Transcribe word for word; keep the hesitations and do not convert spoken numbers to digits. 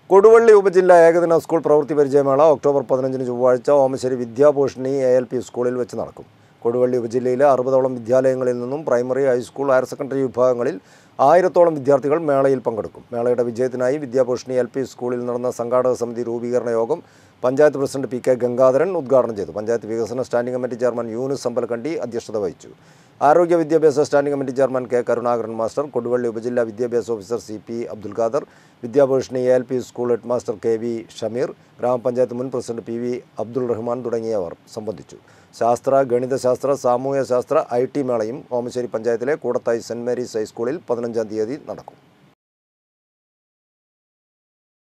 കൊടുവള്ളി ഉപജില്ല ഏകദിന സ്കൂൾ പ്രവൃത്തി പരിചയമേള ഒക്ടോബർ പതിനഞ്ചിന് ചൊവ്വാഴ്ച Omassery Vidyabhushani A L P സ്കൂളിൽ വെച്ച് നടക്കും. കൊടുവള്ളി ഉപജില്ലയിലെ അറുപതോളം വിദ്യാലയങ്ങളിൽ നിന്നും പ്രൈമറി, ഹൈസ്കൂൾ, ഹയർ സെക്കൻഡറി വിഭാഗങ്ങളിൽ ആയിരത്തോളം വിദ്യാർത്ഥികൾ മേളയിൽ പങ്കെടുക്കും. മേളയുടെ വിജയത്തിനായി വിദ്യാഭൂഷണി എൽ പി സ്കൂളിൽ നടന്ന സംഘാടക സമിതി രൂപീകരണ യോഗം panchayat president P K Gangadharan ഉദ്ഘാടനം ചെയ്തു. പഞ്ചായത്ത് വികസന standing committee chairman Yunus Ambalakandi അധ്യക്ഷത വഹിച്ചു. ആരോഗ്യ വിദ്യാഭ്യാസ standing committee chairman K Karunakaran master, Koduvally ഉപജില്ലാ വിദ്യാഭ്യാസ officer C P Abdul Khader, Vidyabhushani A L P school head master K V Shameer, ഗ്രാമപഞ്ചായത്ത് മുൻ president P V Abdul Rahman തുടങ്ങിയവർ സംബന്ധിച്ചു. ശാസ്ത്ര, ഗണിതശാസ്ത്ര, സാമൂഹ്യശാസ്ത്ര, ഐ ടി മേളയും ഓമശ്ശേരി പഞ്ചായത്തിലെ കൂടത്തായി സെന്റ് മേരീസ് ഹൈസ്കൂളിൽ പതിനഞ്ചാം തീയതി നടക്കും.